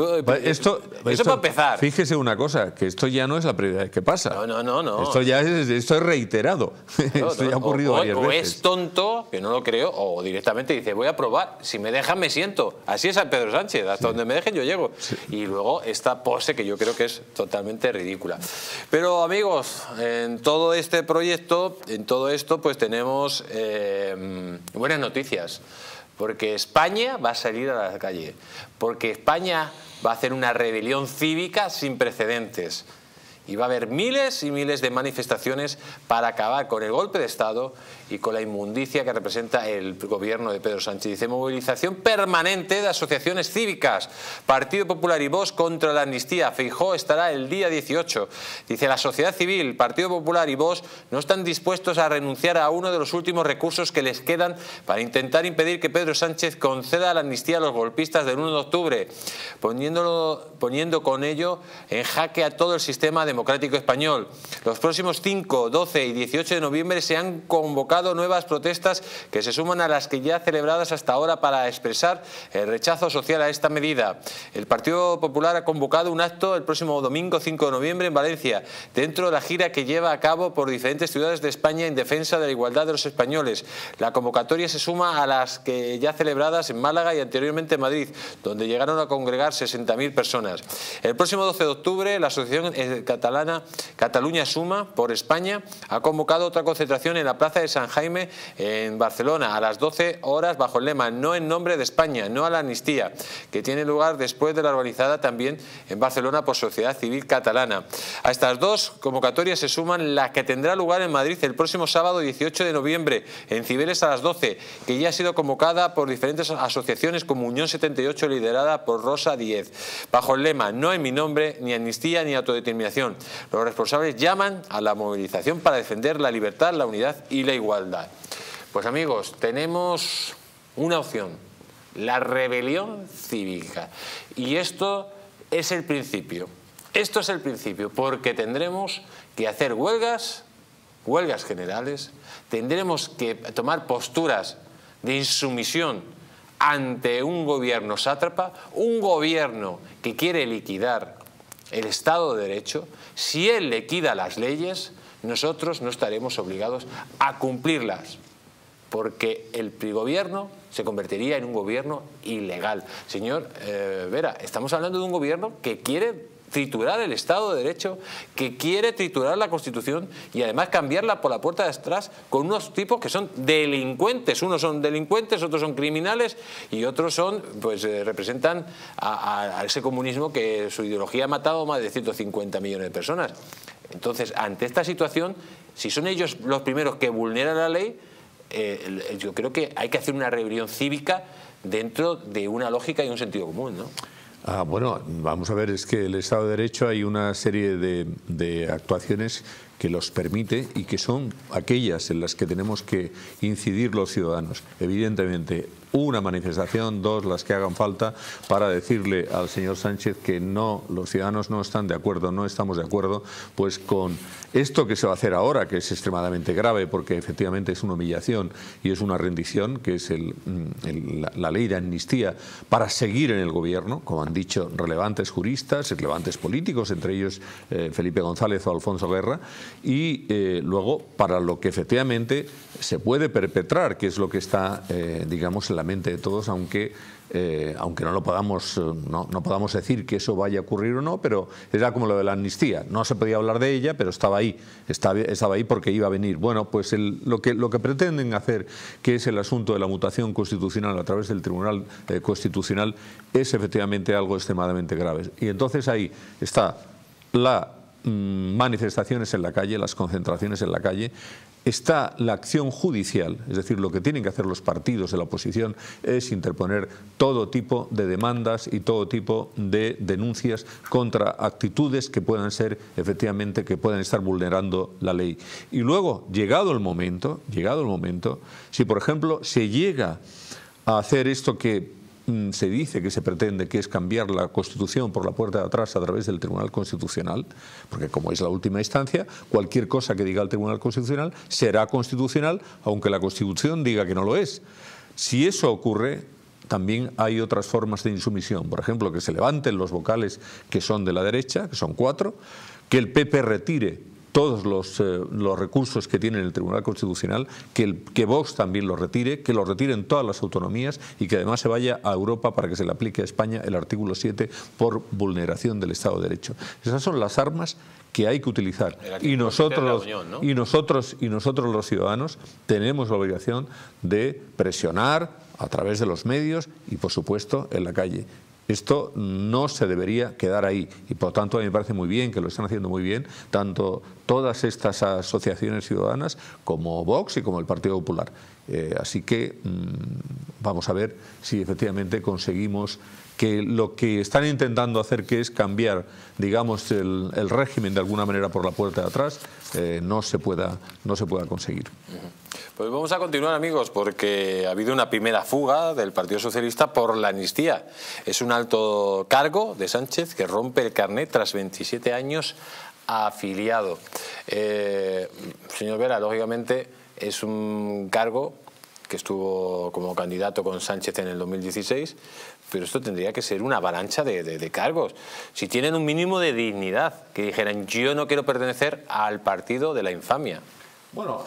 Eso para empezar. Fíjese una cosa, que esto ya no es la primera vez que pasa. No. Esto es reiterado. Claro, esto ya ha ocurrido varias veces. O es tonto, que no lo creo, o directamente dice, voy a probar, si me dejan me siento. Así es Pedro Sánchez, hasta donde me dejen yo llego. Y luego esta pose que yo creo que es totalmente ridícula. Pero amigos, en todo este proyecto, en todo esto, pues tenemos buenas noticias. Porque España va a salir a la calle. Porque España va a hacer una rebelión cívica sin precedentes. Y va a haber miles y miles de manifestaciones para acabar con el golpe de Estado y con la inmundicia que representa el gobierno de Pedro Sánchez. Dice, movilización permanente de asociaciones cívicas. Partido Popular y Vox contra la amnistía. Feijóo estará el día 18. Dice, la sociedad civil, Partido Popular y Vox no están dispuestos a renunciar a uno de los últimos recursos que les quedan para intentar impedir que Pedro Sánchez conceda la amnistía a los golpistas del 1 de octubre, poniendo con ello en jaque a todo el sistema democrático español. Los próximos 5, 12 y 18 de noviembre se han convocado nuevas protestas que se suman a las que ya celebradas hasta ahora para expresar el rechazo social a esta medida. El Partido Popular ha convocado un acto el próximo domingo 5 de noviembre en Valencia, dentro de la gira que lleva a cabo por diferentes ciudades de España en defensa de la igualdad de los españoles. La convocatoria se suma a las que ya celebradas en Málaga y anteriormente en Madrid, donde llegaron a congregar 60.000 personas. El próximo 12 de octubre, la asociación catalana Catalunya Suma por España ha convocado otra concentración en la Plaza de San Jaime en Barcelona a las 12 horas bajo el lema "No en nombre de España, no a la amnistía", que tiene lugar después de la organizada también en Barcelona por Sociedad Civil Catalana. A estas dos convocatorias se suman la que tendrá lugar en Madrid el próximo sábado 18 de noviembre en Cibeles a las 12, que ya ha sido convocada por diferentes asociaciones como Unión 78 liderada por Rosa Díez, bajo el lema "No en mi nombre, ni amnistía ni autodeterminación". Los responsables llaman a la movilización para defender la libertad, la unidad y la igualdad. Pues amigos, tenemos una opción, la rebelión cívica. Y esto es el principio. Esto es el principio, porque tendremos que hacer huelgas generales, tendremos que tomar posturas de insumisión ante un gobierno sátrapa, un gobierno que quiere liquidar el Estado de Derecho. Si él liquida las leyes, nosotros no estaremos obligados a cumplirlas, porque el gobierno se convertiría en un gobierno ilegal. Señor Vera, estamos hablando de un gobierno que quiere triturar el Estado de Derecho, que quiere triturar la Constitución y además cambiarla por la puerta de atrás con unos tipos que son delincuentes. Unos son delincuentes, otros son criminales y otros son, pues representan a ese comunismo que su ideología ha matado a más de 150 millones de personas. Entonces, ante esta situación, si son ellos los primeros que vulneran la ley, yo creo que hay que hacer una rebelión cívica dentro de una lógica y un sentido común, ¿no? Bueno, vamos a ver, es que el Estado de Derecho hay una serie de actuaciones que los permite y que son aquellas en las que tenemos que incidir los ciudadanos. Evidentemente, una manifestación, dos, las que hagan falta, para decirle al señor Sánchez que no, los ciudadanos no están de acuerdo, no estamos de acuerdo pues con esto que se va a hacer ahora, que es extremadamente grave porque efectivamente es una humillación y es una rendición, que es la ley de amnistía para seguir en el gobierno, como han dicho relevantes juristas, relevantes políticos, entre ellos Felipe González o Alfonso Guerra, y luego para lo que efectivamente se puede perpetrar, que es lo que está, digamos, en la mente de todos, aunque no lo podamos, no podamos decir que eso vaya a ocurrir o no, pero era como lo de la amnistía. No se podía hablar de ella, pero estaba ahí porque iba a venir. Bueno, pues lo que pretenden hacer, que es el asunto de la mutación constitucional a través del Tribunal Constitucional, es efectivamente algo extremadamente grave. Y entonces ahí está la manifestaciones en la calle, las concentraciones en la calle, está la acción judicial, es decir, lo que tienen que hacer los partidos de la oposición es interponer todo tipo de demandas y todo tipo de denuncias contra actitudes que puedan ser, efectivamente, que puedan estar vulnerando la ley. Y luego, llegado el momento, si por ejemplo se llega a hacer esto que se dice que se pretende, que es cambiar la Constitución por la puerta de atrás a través del Tribunal Constitucional, porque como es la última instancia, cualquier cosa que diga el Tribunal Constitucional será constitucional, aunque la Constitución diga que no lo es. Si eso ocurre, también hay otras formas de insumisión, por ejemplo, que se levanten los vocales que son de la derecha, que son 4, que el PP retire todos los recursos que tiene el Tribunal Constitucional, que Vox también los retire, que los retiren todas las autonomías y que además se vaya a Europa para que se le aplique a España el artículo 7 por vulneración del Estado de Derecho. Esas son las armas que hay que utilizar. Y nosotros los ciudadanos tenemos la obligación de presionar a través de los medios y, por supuesto, en la calle. Esto no se debería quedar ahí y por tanto a mí me parece muy bien, que lo están haciendo muy bien, tanto todas estas asociaciones ciudadanas como Vox y como el Partido Popular. Así que vamos a ver si efectivamente conseguimos que lo que están intentando hacer, que es cambiar, digamos, el régimen de alguna manera por la puerta de atrás, no se pueda conseguir. Pues vamos a continuar, amigos, porque ha habido una primera fuga del Partido Socialista por la amnistía. Es un alto cargo de Sánchez que rompe el carnet tras 27 años afiliado. Señor Vera, lógicamente es un cargo que estuvo como candidato con Sánchez en el 2016, pero esto tendría que ser una avalancha de cargos. Si tienen un mínimo de dignidad, que dijeran, yo no quiero pertenecer al partido de la infamia. Bueno,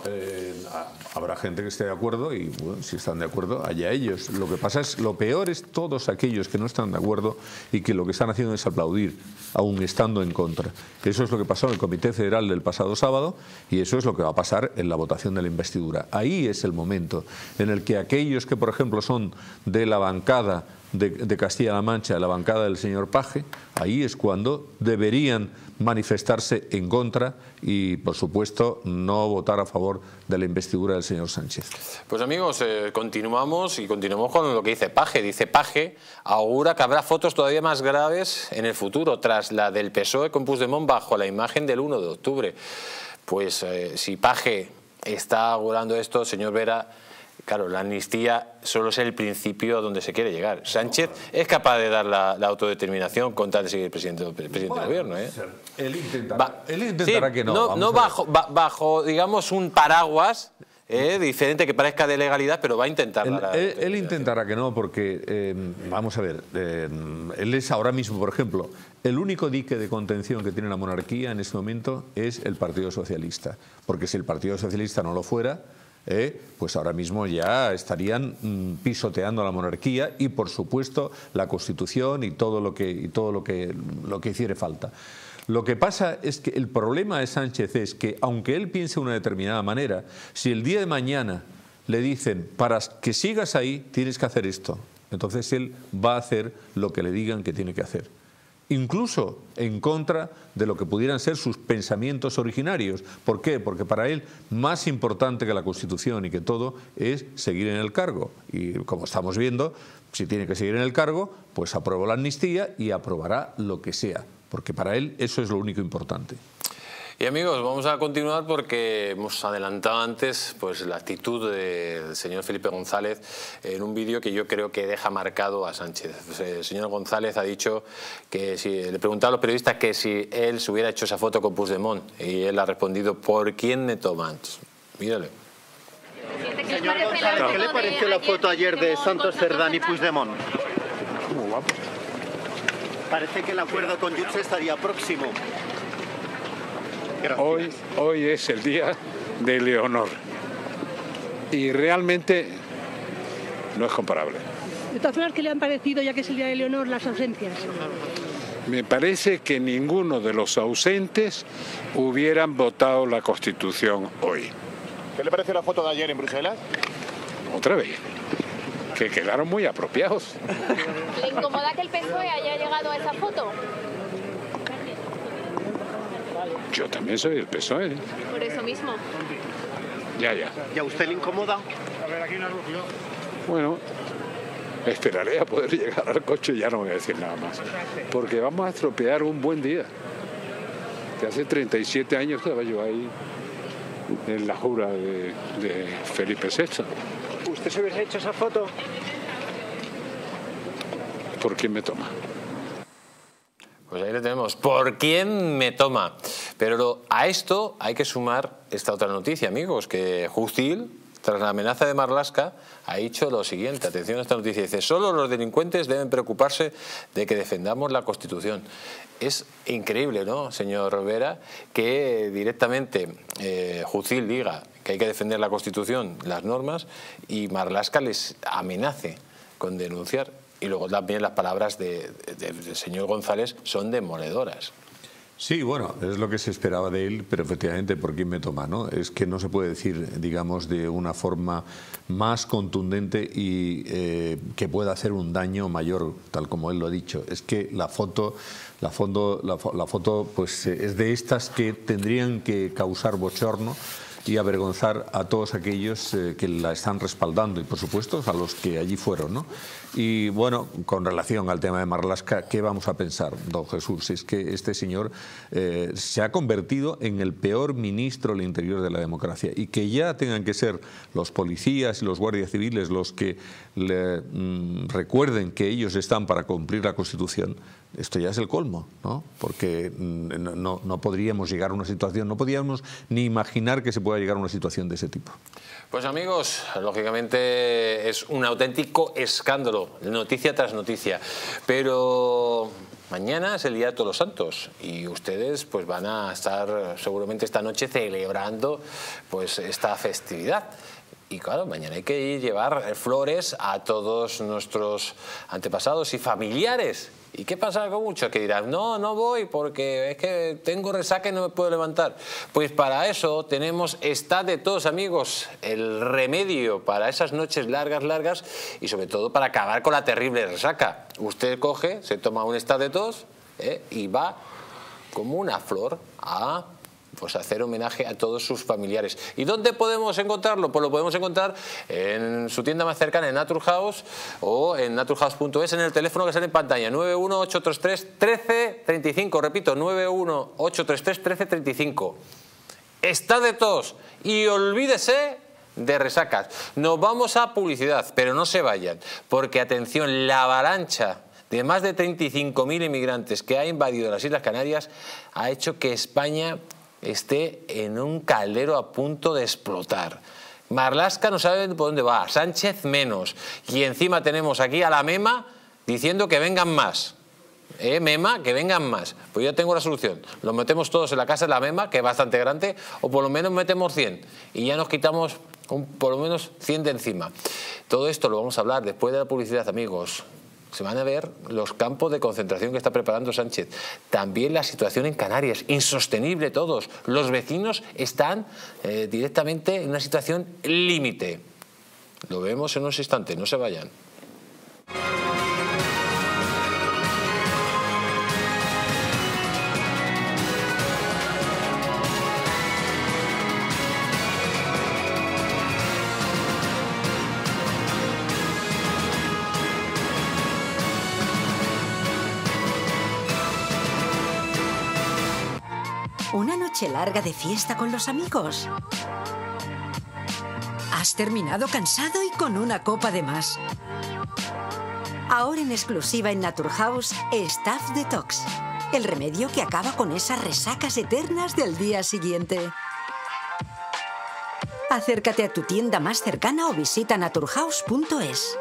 habrá gente que esté de acuerdo y bueno, si están de acuerdo, allá ellos. Lo que pasa es, lo peor es todos aquellos que no están de acuerdo y que lo que están haciendo es aplaudir, aún estando en contra. Eso es lo que pasó en el Comité Federal del pasado sábado y eso es lo que va a pasar en la votación de la investidura. Ahí es el momento en el que aquellos que, por ejemplo, son de la bancada de Castilla-La Mancha, de la bancada del señor Paje, ahí es cuando deberían manifestarse en contra y, por supuesto, no votar a favor de la investidura del señor Sánchez. Pues amigos, continuamos con lo que dice Paje. Dice Paje, augura que habrá fotos todavía más graves en el futuro, tras la del PSOE con Puigdemont bajo la imagen del 1 de octubre. Pues si Paje está augurando esto, señor Vera, claro, la amnistía solo es el principio donde se quiere llegar. Sánchez es capaz de dar la autodeterminación con tal de seguir presidente del gobierno. Él intentará sí, que no. No bajo, digamos, un paraguas diferente que parezca de legalidad, pero va a intentar. Él intentará que no, porque, vamos a ver, él es ahora mismo, por ejemplo, el único dique de contención que tiene la monarquía en este momento es el Partido Socialista. Porque si el Partido Socialista no lo fuera, pues ahora mismo ya estarían pisoteando la monarquía y, por supuesto, la Constitución y todo lo que hiciere falta. Lo que pasa es que el problema de Sánchez es que, aunque él piense de una determinada manera, si el día de mañana le dicen, para que sigas ahí, tienes que hacer esto, entonces él va a hacer lo que le digan que tiene que hacer. Incluso en contra de lo que pudieran ser sus pensamientos originarios. ¿Por qué? Porque para él más importante que la Constitución y que todo es seguir en el cargo. Y como estamos viendo, si tiene que seguir en el cargo, pues aprueba la amnistía y aprobará lo que sea. Porque para él eso es lo único importante. Y amigos, vamos a continuar porque hemos adelantado antes pues la actitud del señor Felipe González en un vídeo que yo creo que deja marcado a Sánchez. El señor González ha dicho que si le preguntaba a los periodistas que si él se hubiera hecho esa foto con Puigdemont, y él ha respondido: ¿por quién me toman? Mírale. Señor González, ¿qué le pareció la foto ayer de Santos Cerdán y Puigdemont? Muy guapo. Parece que el acuerdo con Junts estaría próximo. Hoy es el día de Leonor y realmente no es comparable. De todas formas, ¿qué le han parecido, ya que es el día de Leonor, las ausencias? Me parece que ninguno de los ausentes hubieran votado la Constitución hoy. ¿Qué le pareció la foto de ayer en Bruselas? Otra vez, que quedaron muy apropiados. ¿Le incomoda que el PSOE haya llegado a esa foto? Yo también soy del PSOE. Por eso mismo. Ya. ¿Y a usted le incomoda? A ver, aquí una rubio. Bueno, esperaré a poder llegar al coche y ya no voy a decir nada más. Porque vamos a estropear un buen día. Que hace 37 años estaba yo ahí en la jura de Felipe VI. ¿Usted se hubiese hecho esa foto? ¿Por quién me toma? Pues ahí lo tenemos. ¿Por quién me toma? Pero a esto hay que sumar esta otra noticia, amigos, que Jucil, tras la amenaza de Marlaska, ha dicho lo siguiente. Atención a esta noticia. Dice: solo los delincuentes deben preocuparse de que defendamos la Constitución. Es increíble, ¿no, señor Vera, que directamente Jucil diga que hay que defender la Constitución, las normas, y Marlaska les amenace con denunciar? Y luego también las palabras del señor González son demoledoras. Sí, bueno, es lo que se esperaba de él, pero efectivamente, ¿por quién me toma? ¿No? Es que no se puede decir, digamos, de una forma más contundente y que pueda hacer un daño mayor, tal como él lo ha dicho. Es que la foto pues, es de estas que tendrían que causar bochorno y avergonzar a todos aquellos que la están respaldando y, por supuesto, a los que allí fueron, ¿no? Y, bueno, con relación al tema de Marlaska, ¿qué vamos a pensar, don Jesús? Es que este señor se ha convertido en el peor ministro del interior de la democracia, y que ya tengan que ser los policías y los guardias civiles los que le recuerden que ellos están para cumplir la Constitución. Esto ya es el colmo, ¿no? Porque no podríamos llegar a una situación, no podríamos ni imaginar que se pueda llegar a una situación de ese tipo. Pues amigos, lógicamente es un auténtico escándalo, noticia tras noticia, pero mañana es el Día de Todos los Santos y ustedes pues van a estar seguramente esta noche celebrando pues esta festividad. Y claro, mañana hay que llevar flores a todos nuestros antepasados y familiares. ¿Y qué pasa con muchos que dirán: no voy porque es que tengo resaca y no me puedo levantar? Pues para eso tenemos Estad de Tos, amigos, el remedio para esas noches largas y sobre todo para acabar con la terrible resaca. Usted coge, se toma un Estad de Tos y va como una flor a pues hacer homenaje a todos sus familiares. ¿Y dónde podemos encontrarlo? Pues lo podemos encontrar en su tienda más cercana, en Naturhaus o en naturhaus.es, en el teléfono que sale en pantalla, 918331335, repito, 918331335. Estad de tos y olvídese de resacas. Nos vamos a publicidad, pero no se vayan, porque atención, la avalancha de más de 35.000 inmigrantes que ha invadido las Islas Canarias ha hecho que España esté en un caldero a punto de explotar. Marlaska no sabe por dónde va, Sánchez menos, y encima tenemos aquí a la Mema diciendo que vengan más. Mema, que vengan más. Pues yo tengo la solución: los metemos todos en la casa de la Mema, que es bastante grande, o por lo menos metemos 100 y ya nos quitamos por lo menos 100 de encima. Todo esto lo vamos a hablar después de la publicidad, amigos. Se van a ver los campos de concentración que está preparando Sánchez. También la situación en Canarias, insostenible todos. Los vecinos están directamente en una situación límite. Lo vemos en unos instantes, no se vayan. ¿Una noche larga de fiesta con los amigos? ¿Has terminado cansado y con una copa de más? Ahora en exclusiva en Naturhaus, Staph Detox. El remedio que acaba con esas resacas eternas del día siguiente. Acércate a tu tienda más cercana o visita naturhaus.es.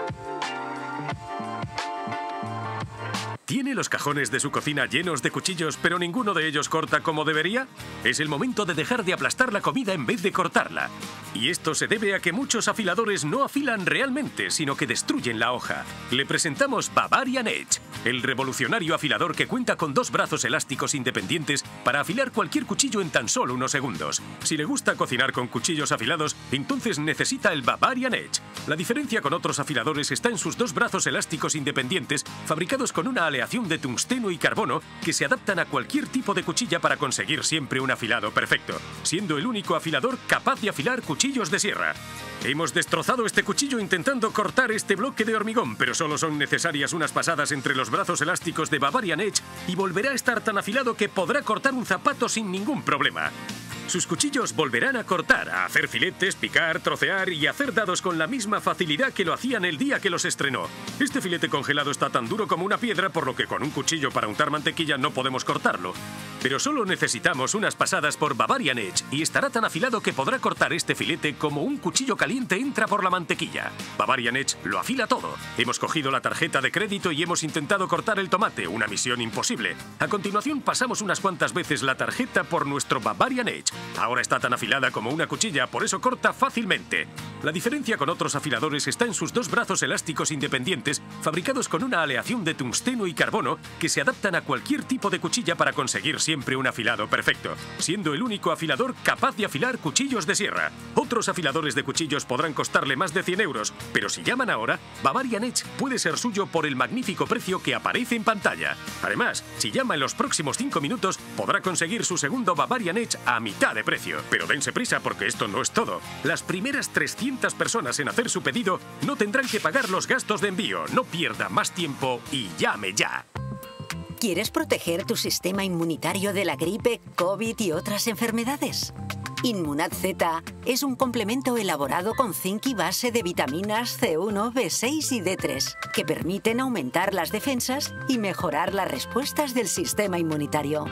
¿Tiene los cajones de su cocina llenos de cuchillos, pero ninguno de ellos corta como debería? Es el momento de dejar de aplastar la comida en vez de cortarla. Y esto se debe a que muchos afiladores no afilan realmente, sino que destruyen la hoja. Le presentamos Bavarian Edge, el revolucionario afilador que cuenta con 2 brazos elásticos independientes para afilar cualquier cuchillo en tan solo unos segundos. Si le gusta cocinar con cuchillos afilados, entonces necesita el Bavarian Edge. La diferencia con otros afiladores está en sus 2 brazos elásticos independientes, fabricados con una aleación de tungsteno y carbono que se adaptan a cualquier tipo de cuchilla para conseguir siempre un afilado perfecto, siendo el único afilador capaz de afilar cuchillos de sierra. Hemos destrozado este cuchillo intentando cortar este bloque de hormigón, pero solo son necesarias unas pasadas entre los brazos elásticos de Bavarian Edge y volverá a estar tan afilado que podrá cortar un zapato sin ningún problema. Sus cuchillos volverán a cortar, a hacer filetes, picar, trocear y hacer dados con la misma facilidad que lo hacían el día que los estrenó. Este filete congelado está tan duro como una piedra, por lo que con un cuchillo para untar mantequilla no podemos cortarlo. Pero solo necesitamos unas pasadas por Bavarian Edge y estará tan afilado que podrá cortar este filete como un cuchillo caliente entra por la mantequilla. Bavarian Edge lo afila todo. Hemos cogido la tarjeta de crédito y hemos intentado cortar el tomate, una misión imposible. A continuación pasamos unas cuantas veces la tarjeta por nuestro Bavarian Edge. Ahora está tan afilada como una cuchilla, por eso corta fácilmente. La diferencia con otros afiladores está en sus 2 brazos elásticos independientes, fabricados con una aleación de tungsteno y carbono que se adaptan a cualquier tipo de cuchilla para conseguir siempre un afilado perfecto, siendo el único afilador capaz de afilar cuchillos de sierra. Otros afiladores de cuchillos podrán costarle más de 100 euros, pero si llaman ahora, Bavarian Edge puede ser suyo por el magnífico precio que aparece en pantalla. Además, si llama en los próximos 5 minutos, podrá conseguir su segundo Bavarian Edge a mitad de precio. Pero dense prisa porque esto no es todo. Las primeras 300 personas en hacer su pedido no tendrán que pagar los gastos de envío. No pierda más tiempo y llame ya. ¿Quieres proteger tu sistema inmunitario de la gripe, COVID y otras enfermedades? Inmunad Z es un complemento elaborado con zinc y base de vitaminas C1, B6 y D3 que permiten aumentar las defensas y mejorar las respuestas del sistema inmunitario.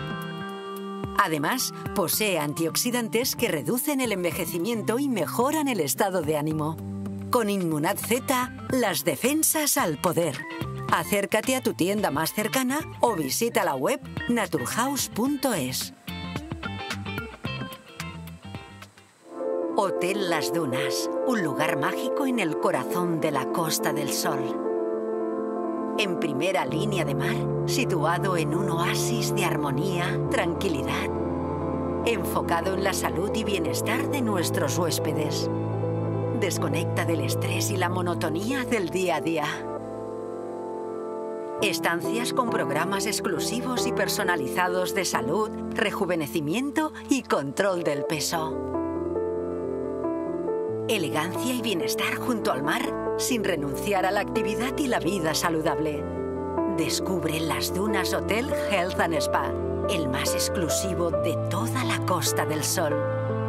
Además, posee antioxidantes que reducen el envejecimiento y mejoran el estado de ánimo. Con Inmunad Z, las defensas al poder. Acércate a tu tienda más cercana o visita la web naturhaus.es. Hotel Las Dunas, un lugar mágico en el corazón de la Costa del Sol. En primera línea de mar, situado en un oasis de armonía, tranquilidad, enfocado en la salud y bienestar de nuestros huéspedes. Desconecta del estrés y la monotonía del día a día. Estancias con programas exclusivos y personalizados de salud, rejuvenecimiento y control del peso. Elegancia y bienestar junto al mar, sin renunciar a la actividad y la vida saludable. Descubre Las Dunas Hotel Health and Spa, el más exclusivo de toda la Costa del Sol.